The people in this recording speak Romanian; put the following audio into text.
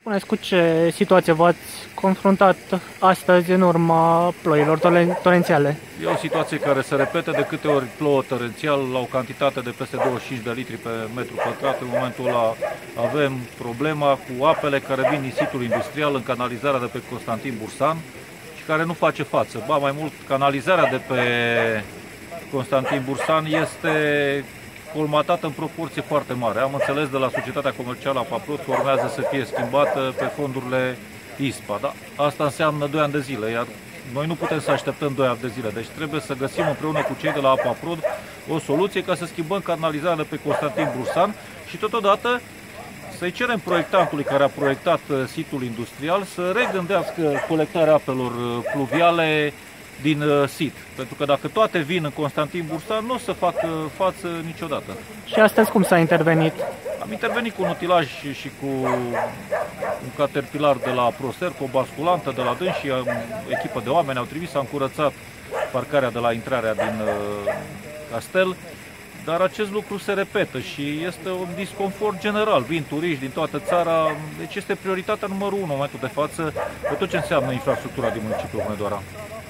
Spuneți cu ce situație v-ați confruntat astăzi în urma ploilor torențiale? E o situație care se repetă de câte ori plouă torențial la o cantitate de peste 25 de litri pe metru pătrat. În momentul ăla avem problema cu apele care vin din situl industrial în canalizarea de pe Constantin Bursan și care nu face față. Ba mai mult, canalizarea de pe Constantin Bursan este colmatată în proporție foarte mare. Am înțeles de la Societatea Comercială Apaprod că urmează să fie schimbată pe fondurile ISPA. Da? Asta înseamnă 2 ani de zile, iar noi nu putem să așteptăm 2 ani de zile. Deci trebuie să găsim împreună cu cei de la Apaprod o soluție ca să schimbăm canalizarea de pe Constantin Bursan și totodată să-i cerem proiectantului care a proiectat situl industrial să regândească colectarea apelor pluviale din sit. Pentru că dacă toate vin în Constantin Bursan, nu o să facă față niciodată. Și astăzi cum s-a intervenit? Am intervenit cu un utilaj și cu un caterpilar de la Proser, cu o basculantă de la dâns și o echipă de oameni au trimis, am curățat parcarea de la intrarea din castel, dar acest lucru se repetă și este un disconfort general. Vin turiști din toată țara, deci este prioritatea numărul 1 în momentul de față pe tot ce înseamnă infrastructura din municipiul Hunedoara.